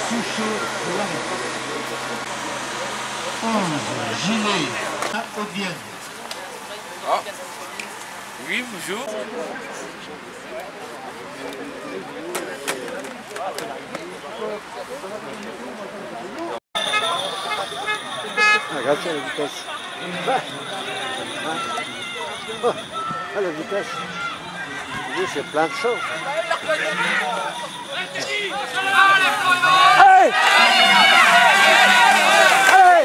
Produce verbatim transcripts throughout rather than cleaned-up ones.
Souchot de l'arrêt. onze, Gilet, à Haute-Vienne. Ah. Oui, bonjour. Ah, regarde ça, la vitesse. Ah, ah, ah la vitesse. Oui, c'est plein de choses. Hey! Hey!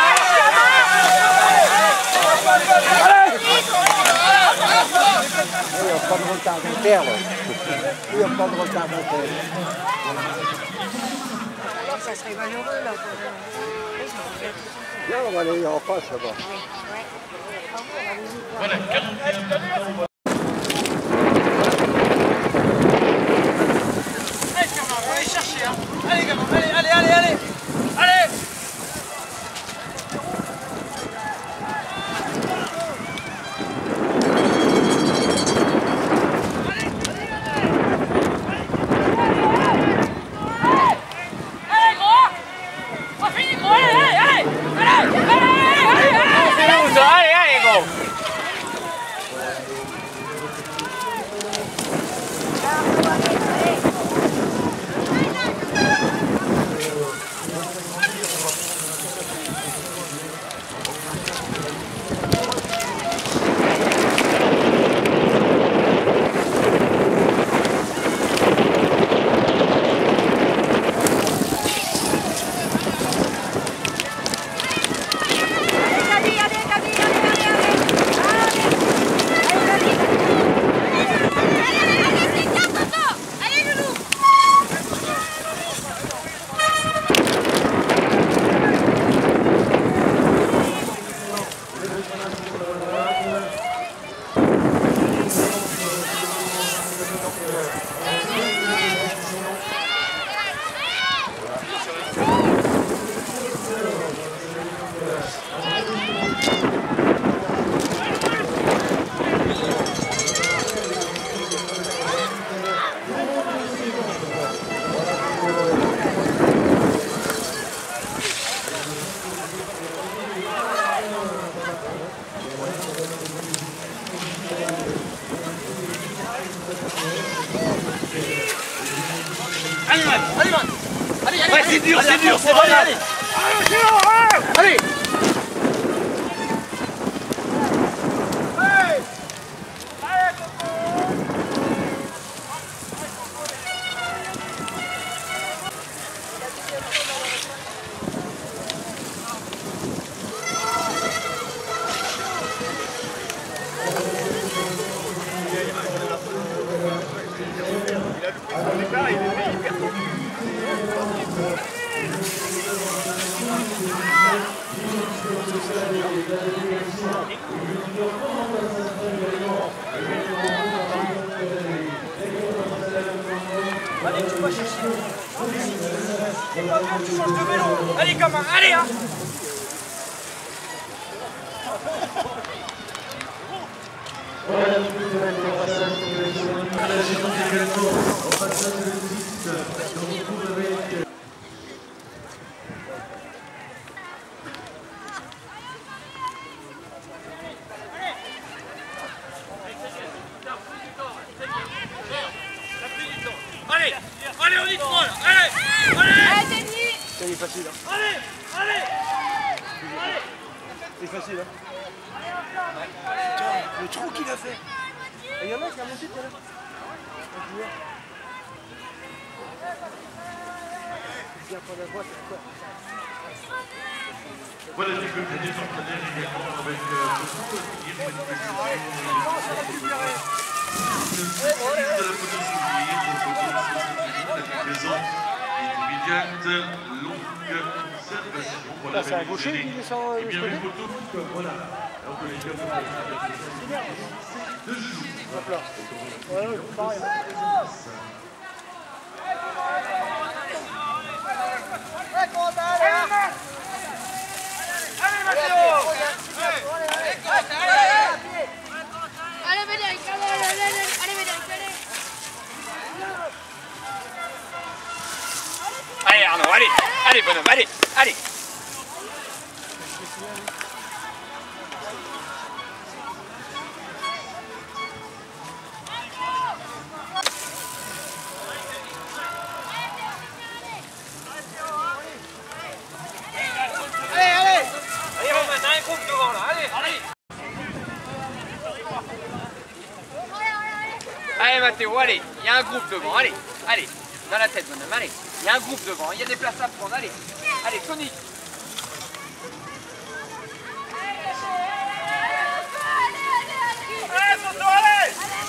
Il n'y a pas de retardataire, là. Il n'y a pas de retardataire. Alors, ça serait malheureux, là. Non, on va aller en face, là-bas. Voilà, Allez, Fernand, on va aller chercher, hein. Allez, gamin, allez, allez, allez, allez. Allez! Allez, man, allez, man. Allez, allez, ouais, c'est dur, c'est dur, c'est vrai, allez. Allez, allez. Allez, tu vas chercher. C'est pas bon, tu changes de vélo. Allez, gamin, allez, hein. Voilà la suite de la la saison également en passage de visite. On retrouve avec Allez, allez, on y croit là. Allez, allez. C'est facile, hein. Allez, allez. C'est facile, hein. Putain, le trou qu'il a fait. Il y en a qui a monté tout à l'heure. voilà du côté des partenaires également avec le groupe de la police ouvrière présente immédiate longue observation. Voilà, c'est un gaucher qui descend. Et bien une photo, voilà. Alors que les gars de genoux. Ouais, pareil. Allez Arnaud, allez. Allez, bonhomme, allez, allez. Allez, allez. Allez, Romain, t'as un groupe devant là, allez, allez. Allez Mathéo, allez, il y a un groupe devant, allez, allez, dans la tête bonhomme, allez, il y a un groupe devant, il y a des places à prendre, allez, allez, Tony. Allez, Soso, allez.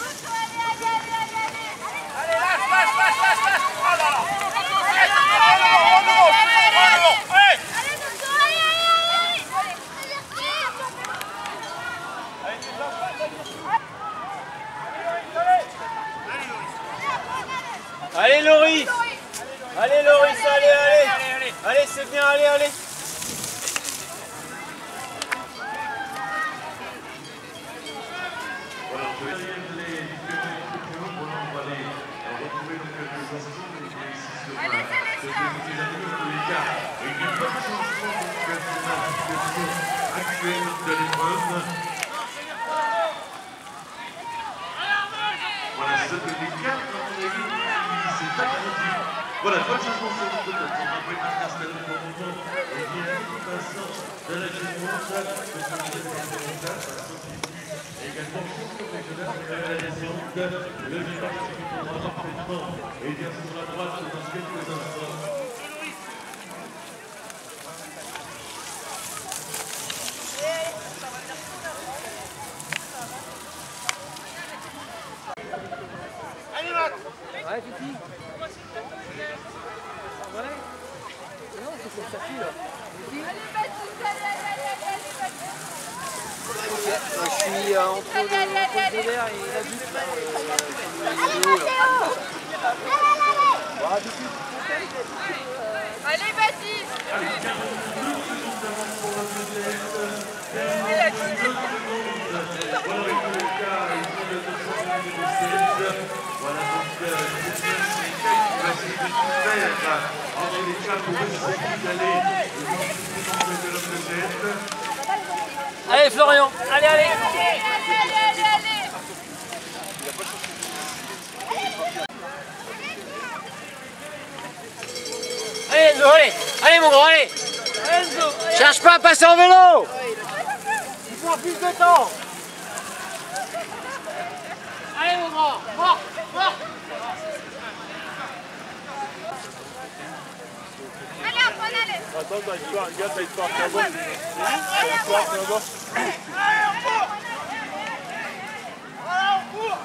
Allez, lâche, lâche, lâche, lâche, lâche. Oh là là. Allez, Soso, en devant, en devant, en devant, allez. Allez Loris. Allez Loris, allez, allez. Allez, c'est bien, allez, allez. Voilà, je vais aller les différentes pour on va aller retrouver donc quelques instants ici sur la deuxième année de l'écart. Et une bonne changement donc sur la situation actuelle de l'épreuve. Voilà, c'est l'écart, à mon avis, c'est agrandi. Voilà, bonne changement sur le côté. On va pouvoir installer pour le moment. Et bien, tout passant de la Gémence, de ce qui est fondamental, ça s'occupe également champion régional de la descente. Le départ qui prendra parfaitement. Et bien, sur la droite, dans quelques instants. Allez, Matt. Ouais, Fifi. Ouais. Non, c'est comme ça, fille, là. Fifi. Je suis euh, entre le côte de l'air et la butte, là. Euh, le haut, là. Voilà, Fifi. Allez, Baptiste. Allez, quarante-deux secondes d'avance pour la vedette. Il a dit. Voilà, avec le cas, ils ont le deux cent seize. Voilà, donc, c'est bien, c'est Kate qui va essayer de tout faire. Entre les cas, pour essayer d'aller dans le de la vedette. Allez Florian, allez, allez. Allez, allez, allez. Allez Enzo, allez. Allez mon grand, allez. Enzo. Cherche pas à passer en vélo. Il faut plus de temps. Allez mon grand, mort, mort. Allez, Antoine, allez. Attends, t'as une histoire, regarde, t'as une histoire, t'as une histoire, Allez, on court. Voilà, on court.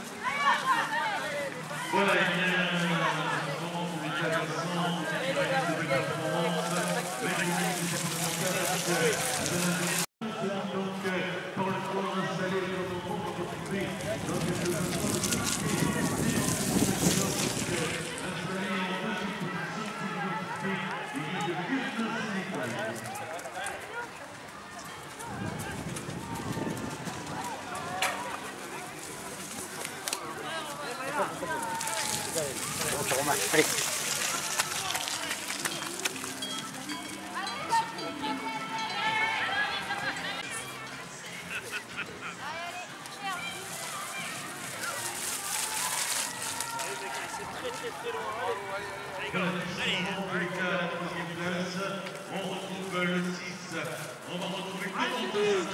Voilà, et bien, vraiment pour les cas récents, qui réalisent de performances, les équipes supplémentaires. Donc, pour le point installé dans nos propres entreprises, dans quelques instants, installé en deux équipes, il y a de quelques Sénégal. Allez. Voilà, pour les cas à la troisième place, on retrouve le six, on va retrouver quarante-deux.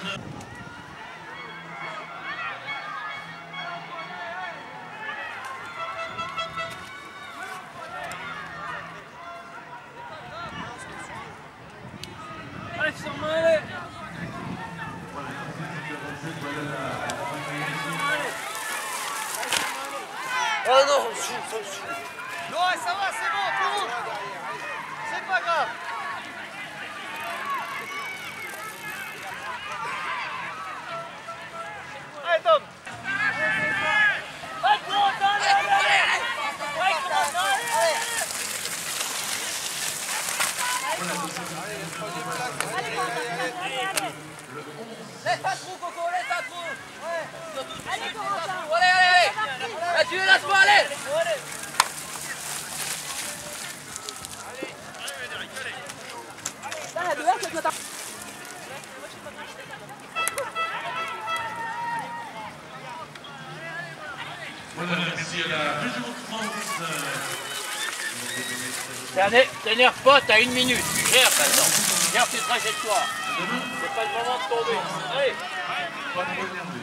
Allez, sur moi, allez. Voilà, quarante-sept, voilà la Oh non, je suis, je suis. Non, ça va, c'est bon, tout roule. C'est pas grave. Allez, Tom. Allez, Corentin, allez, allez, allez. Allez, Corentin, allez. Laisse pas trop, Coco, laisse pas trop. Ouais. Allez, Corentin. Allez, allez, allez. Là, tu es là, allez. Allez. Voilà, merci à la région de France. T'énerve pas, t'as une minute. Tu gères maintenant. Gère tes trajectoires. C'est pas le moment de tomber. Allez. Pas de regarder.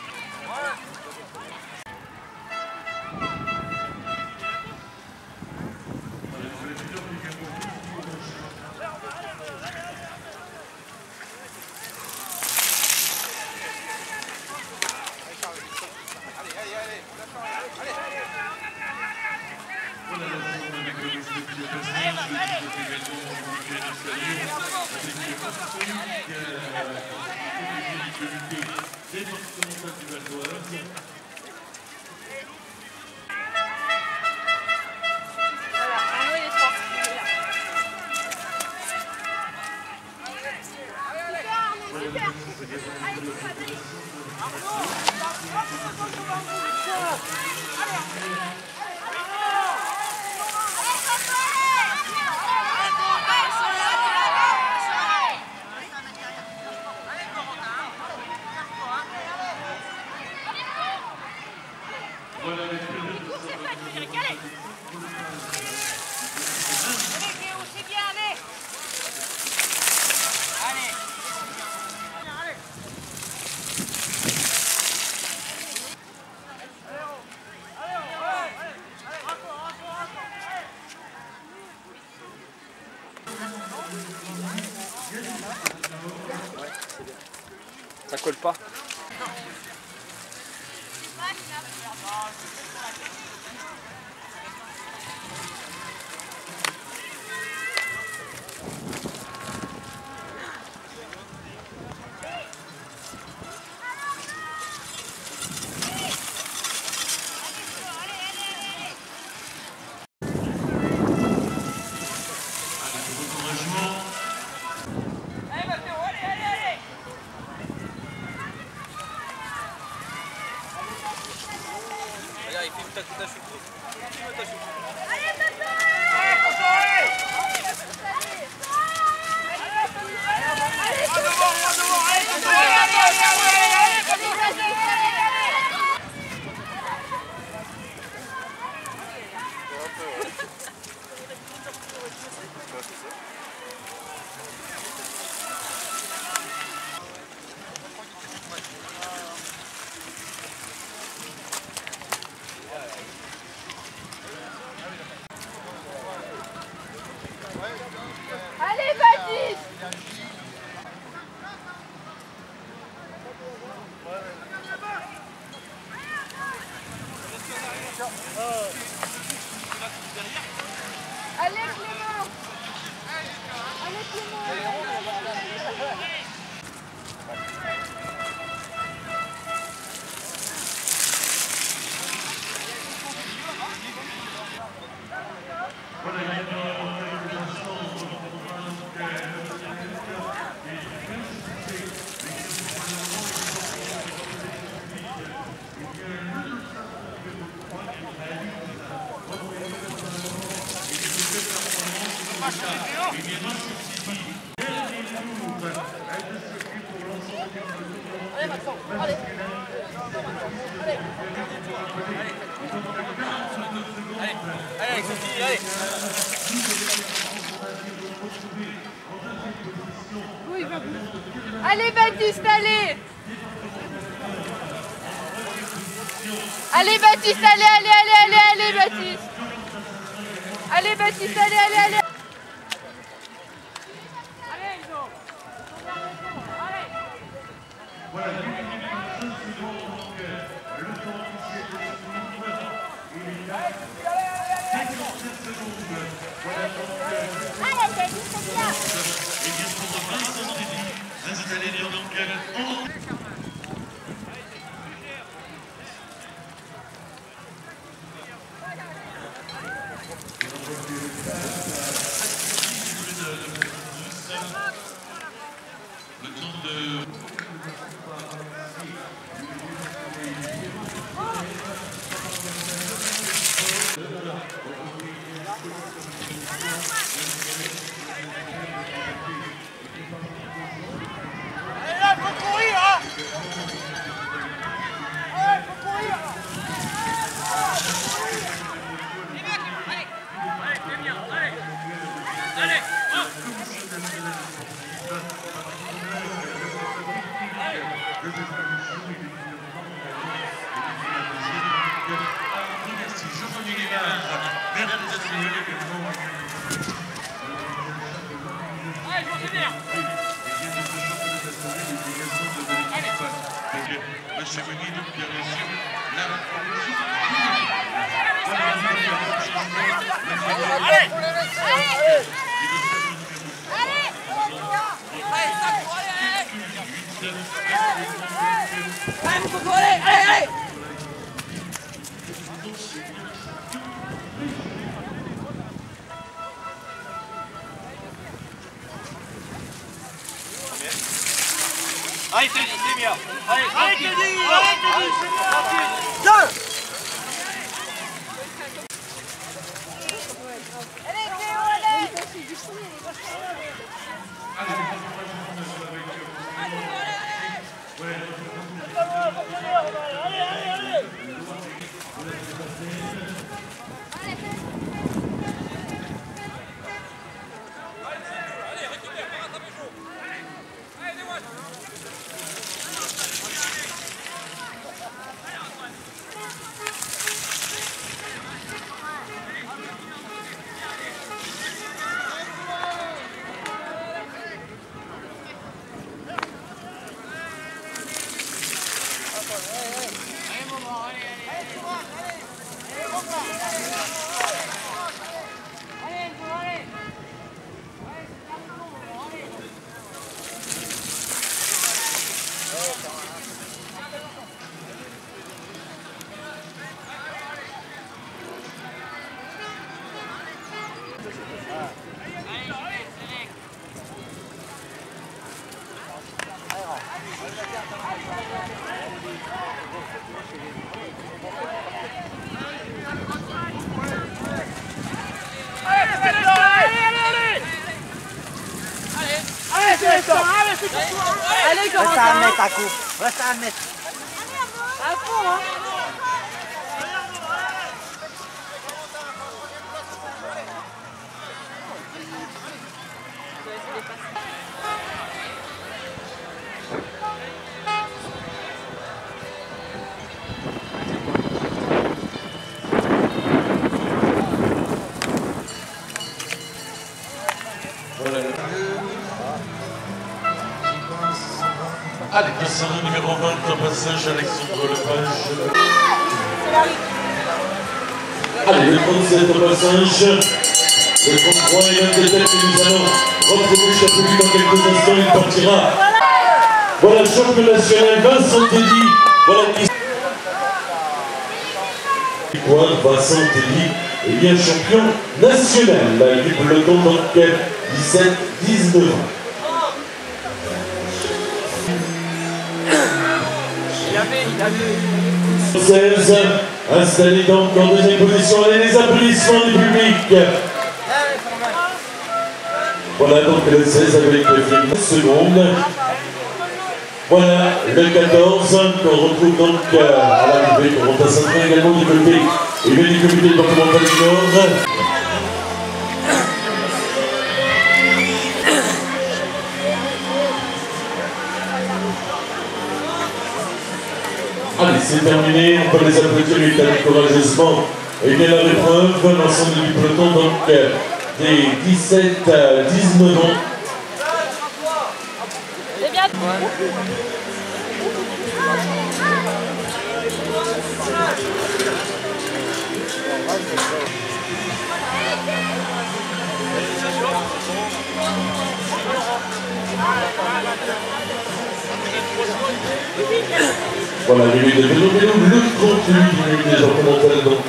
Ça colle pas. Regarde, il filme ta, ta chute. Filme ta chute. Allez, Papa! Allez, Baptiste! Allez, Clément! Allez, Clément! Voilà, il y a quelques instants sur le programme que Allez, Maxence, allez. Allez, allez, Sophie, allez. Oui, allez, Baptiste, allez! Allez, Baptiste, allez, allez, allez, allez, allez, Baptiste! Allez, Baptiste, allez, allez, allez! Allez, Enzo! Allez! voilà, cinq secondes, donc le temps officiel de ce tour, il est cinquante-sept secondes. Voilà donc. Allez, c'est juste bien. Et bien pour Vincent Déby, installé donc en. Le temps de. Allez là, faut courir, hein! cérémonie, donc bien sûr, la Allez Teddy, c'est bien. Allez, allez Teddy, allez Teddy, deux. Allez Théo, allez. Allez, comment Reste à un mètre à coup. Reste à un mètre. À fond, hein. Allez, descendant numéro vingt, au passage, Alexandre Lepage. Allez, le trente-sept au passage. Le trente-trois est l'un des têtes que nous allons retrouver Chapouille dans quelques instants. Il partira. Voilà, champion national, Vincent Teddy. Voilà qui. Quoi, Vincent Teddy est bien champion national du peloton, donc dix-sept dix-neuf ans. seize, installé donc en deuxième position. Allez, les applaudissements du public. Voilà donc le seize avec le film seconde. Voilà le quatorze qu'on retrouve donc à l'arrivée, qu'on monte à Saint-Ouen également du côté et bien du comité départemental du Nord. Allez, c'est terminé, on peut les applaudir lui courageusement. Et bien la l'épreuve, l'ensemble du peloton, donc des dix-sept à dix-neuf ans. C'est bien. Voilà, il y a eu des vélos, vélos, le trente-huit minutes des départementales, donc.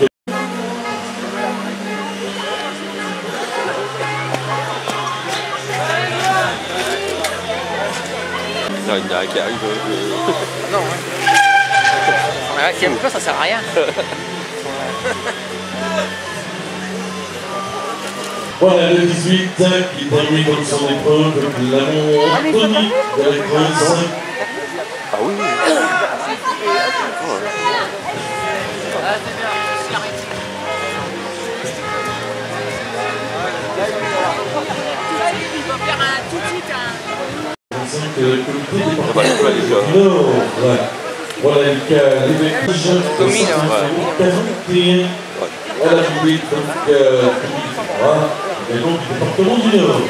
Non, il y en a qui arrive. Non, hein. Qui aime pas, ça sert à rien. Voilà le dix-huit qui termine donc son épreuve, l'amont Anthony de la Creuse. Ah oui. Voilà, voilà l'évêque Tommy, là. quarante et un à l'arrivée donc et donc du département du Nord.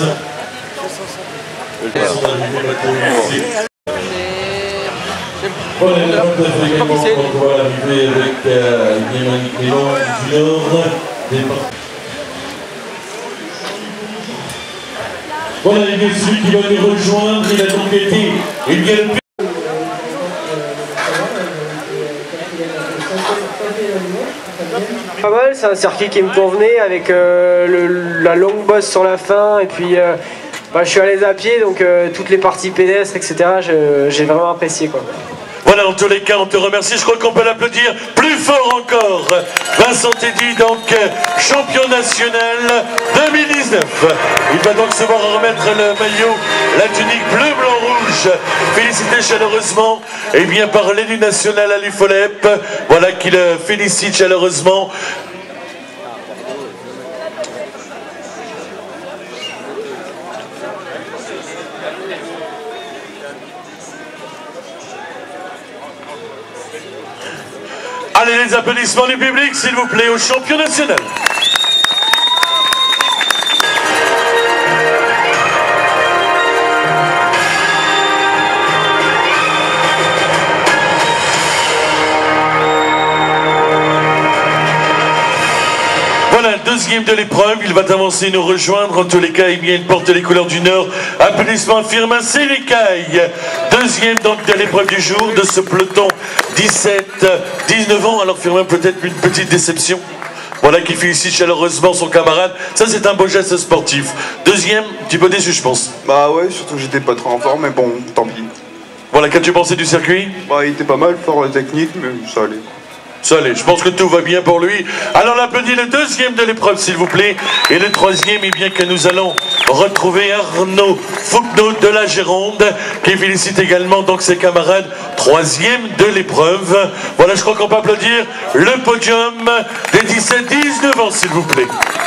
Son arrivée maintenant. Voilà, les vingt-neuf également, on voit l'arrivée avec euh, Yannick Mélan du Nord. Des... Voilà, il y a celui qui va nous rejoindre, il a donc été, il vient le Pas mal, c'est un circuit qui me convenait avec euh, le, la longue bosse sur la fin et puis euh, bah, je suis à l'aise à pied donc euh, toutes les parties pédestres et cetera j'ai vraiment apprécié quoi. Voilà, dans tous les cas, on te remercie. Je crois qu'on peut l'applaudir plus fort encore. Vincent Teddy, donc champion national deux mille dix-neuf. Il va donc se voir remettre le maillot, la tunique bleu, blanc, rouge. Félicité chaleureusement et bien par l'élu national Ali Folep. Voilà qui le félicite chaleureusement. Allez, les applaudissements du public, s'il vous plaît, au champion national. Voilà, deuxième de l'épreuve, il va avancer nous rejoindre. En tous les cas, il porte les couleurs du Nord. Applaudissements Firmin Sénécaille. Deuxième donc de l'épreuve du jour, de ce peloton dix-sept dix-neuf ans. Alors Firmin, peut-être une petite déception. Voilà, qui félicite chaleureusement son camarade. Ça, c'est un beau geste sportif. Deuxième, un petit peu déçu, je pense. Bah ouais, surtout que j'étais pas trop en forme, mais bon, tant pis. Voilà, qu'as-tu pensé du circuit? Bah, il était pas mal, fort la technique, mais ça allait. Ça allait, je pense que tout va bien pour lui. Alors on applaudit le deuxième de l'épreuve, s'il vous plaît. Et le troisième, eh bien que nous allons retrouver Arnaud Fouquenaud de la Gironde, qui félicite également donc ses camarades. Troisième de l'épreuve. Voilà, je crois qu'on peut applaudir le podium des dix-sept dix-neuf ans, s'il vous plaît.